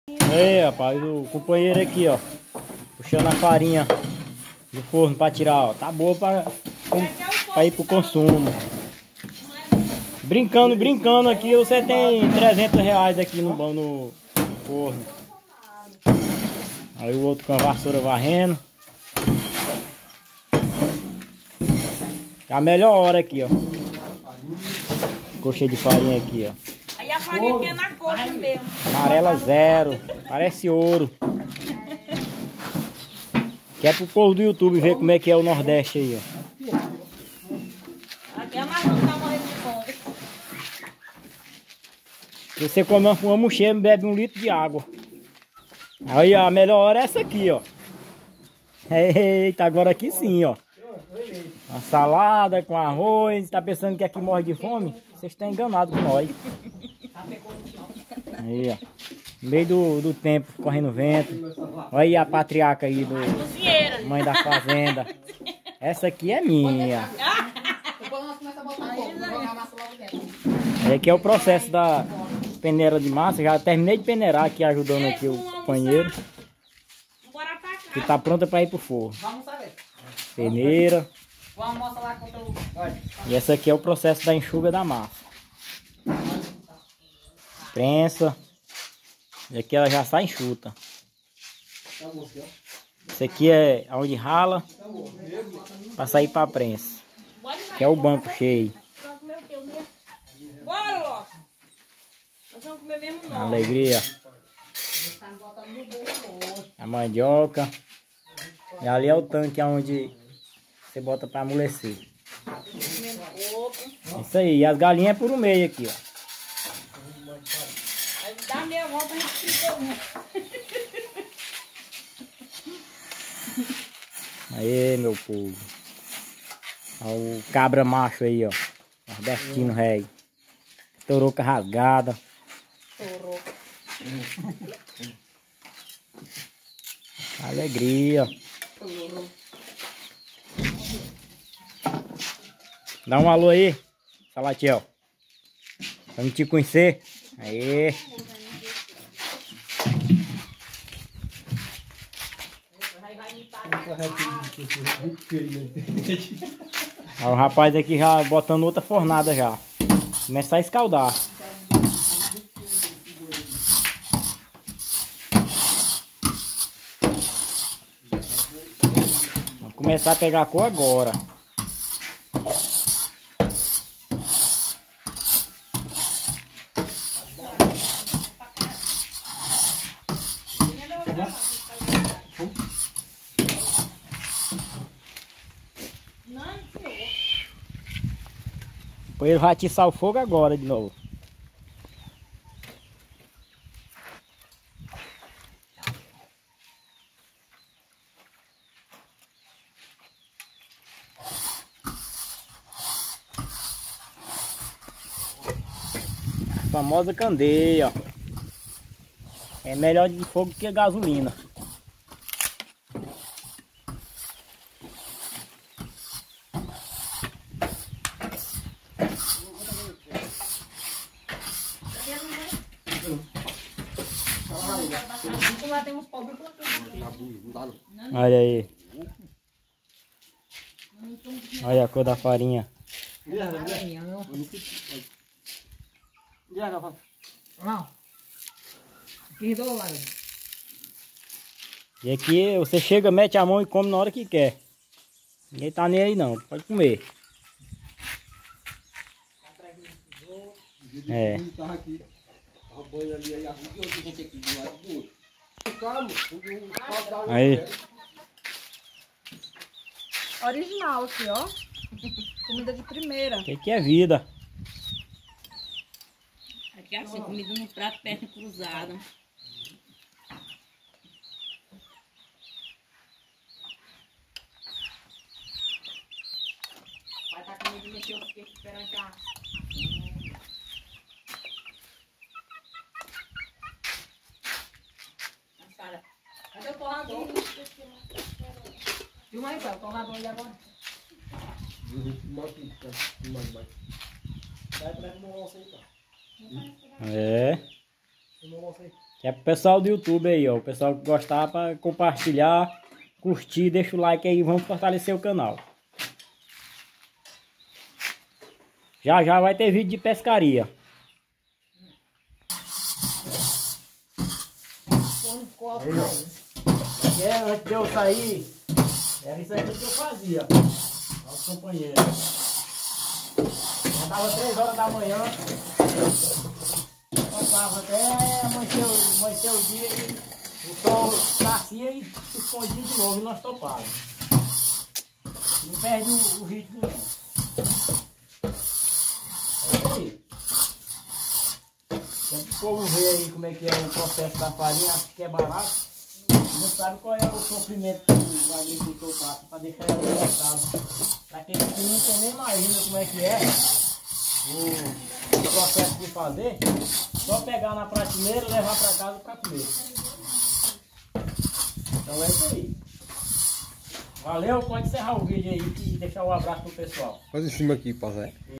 Aí, rapaz, o companheiro aqui, ó, puxando a farinha do forno pra tirar, ó. Tá boa pra ir pro consumo. Brincando aqui, você tem R$ 300 aqui no forno. Aí o outro com a vassoura varrendo. É a melhor hora aqui, ó. Coxa de farinha aqui, ó. Aí a farinha aqui é na coxa mesmo. Amarela zero. Parece ouro. Que é pro povo do YouTube ver como é que é o Nordeste aí, ó. Aqui é mais um tá morrendo de fome. Você come uma mochila e bebe 1 litro de água. Aí a melhor hora é essa aqui, ó. Eita, agora aqui sim, ó. Uma salada com arroz. Tá pensando que aqui morre de fome? Vocês estão enganados com nós. Aí, ó. No meio do tempo, correndo vento. Olha aí a patriarca aí Cozinheira. mãe da fazenda. Essa aqui é minha. Depois nós começamos a botar fogo, jogar a massa logo dentro. Aqui é o processo da peneira de massa. Já terminei de peneirar aqui, ajudando aqui o companheiro. Bora pra cá. Que tá pronta para ir pro forno. Vamos saber. Peneira. Vamos mostrar lá com o... E essa aqui é o processo da enxuga da massa. Prensa. E aqui ela já sai enxuta. Esse aqui é onde rala para sair para a prensa. Que é o banco cheio. Bora, Lopes. Nós vamos comer mesmo não. Alegria. A mandioca. E ali é o tanque onde você bota para amolecer. Isso aí. E as galinhas é por um meio aqui, ó. Aí dá meia volta e fica um. Aí, meu povo. Olha o cabra macho aí, ó. Nordestino, rei. Toroca rasgada. Torou. Alegria. Dá um alô aí, Salatiel. Vamos te conhecer. Aí. Ó, o rapaz aqui já botando outra fornada já. Começar a escaldar. Vamos começar a pegar a cor agora. Depois ele vai atiçar o fogo agora de novo. A famosa candeia, ó. É melhor de fogo que a gasolina. Lá tem uns pobres por aqui. Olha aí. Olha a cor da farinha. Não. Aqui do lado. E aqui você chega, mete a mão e come na hora que quer. Ninguém tá nem aí não, pode comer. É. Aí. Original aqui, ó. Comida de primeira. Que é vida? Aqui é assim, comida no prato, perna cruzada. Vai estar comida que eu fiquei esperando já. Cadê o torrador? Filma aí, o torrador aí agora. É. Que é pro pessoal do YouTube aí, ó. O pessoal que gostar para compartilhar, curtir, deixa o like aí, vamos fortalecer o canal. Já já vai ter vídeo de pescaria. Aí, ó. Antes de eu sair, era isso aqui que eu fazia. Os companheiros. Andava 3 horas da manhã. Passava até amanhecer o dia e o sol nascia e se escondia de novo e nós topávamos. Não perde o ritmo não. É isso aí. Sempre o povo vê aí como é que é o processo da farinha, acha que é barato. Não sabe qual é o sofrimento que o agricultor passa para deixar ela no mercado. Para quem não nem imagina como é que é o processo de fazer, só pegar na prateleira e levar para casa para comer. Então é isso aí. Valeu, pode encerrar o vídeo aí e deixar um abraço pro pessoal. Faz em cima aqui, passa aí.